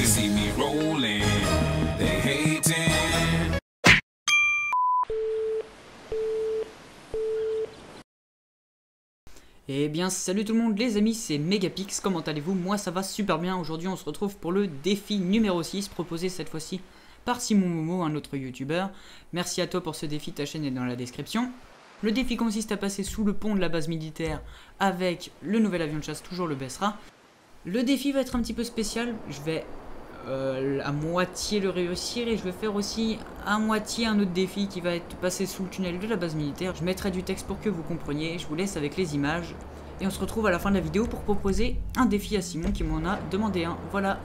see me rolling, they hating. Eh bien salut tout le monde les amis, c'est Megapix, comment allez-vous? Moi ça va super bien. Aujourd'hui on se retrouve pour le défi numéro 6, proposé cette fois-ci par Simon Momo, un autre youtubeur. Merci à toi pour ce défi, ta chaîne est dans la description. Le défi consiste à passer sous le pont de la base militaire avec le nouvel avion de chasse, toujours le Bessra. Le défi va être un petit peu spécial, je vais à moitié le réussir et je vais faire aussi à moitié un autre défi qui va être passé sous le tunnel de la base militaire. Je mettrai du texte pour que vous compreniez, je vous laisse avec les images et on se retrouve à la fin de la vidéo pour proposer un défi à Simon qui m'en a demandé un. Voilà.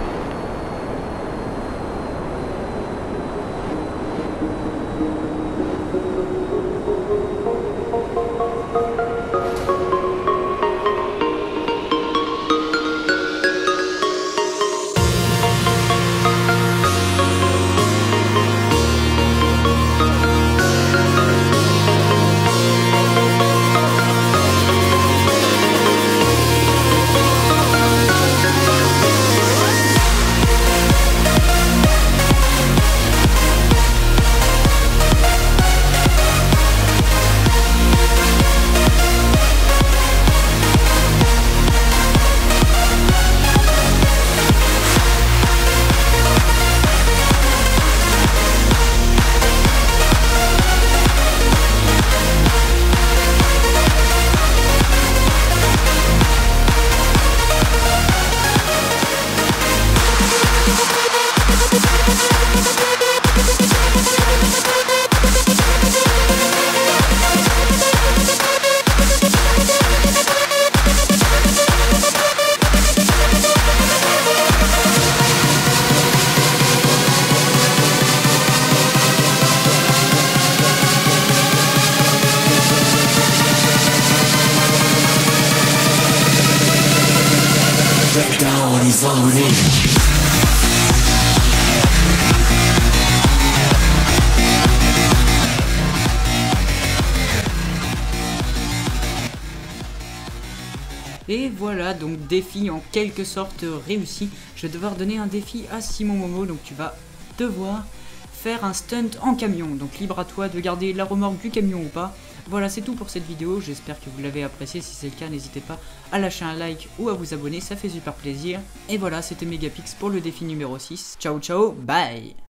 Et voilà, donc défi en quelque sorte réussi. Je vais devoir donner un défi à Simon Momo, donc tu vas devoir faire un stunt en camion. Donc libre à toi de garder la remorque du camion ou pas. Voilà, c'est tout pour cette vidéo, j'espère que vous l'avez apprécié. Si c'est le cas, n'hésitez pas à lâcher un like ou à vous abonner, ça fait super plaisir. Et voilà, c'était Megapix pour le défi numéro 6. Ciao ciao, bye.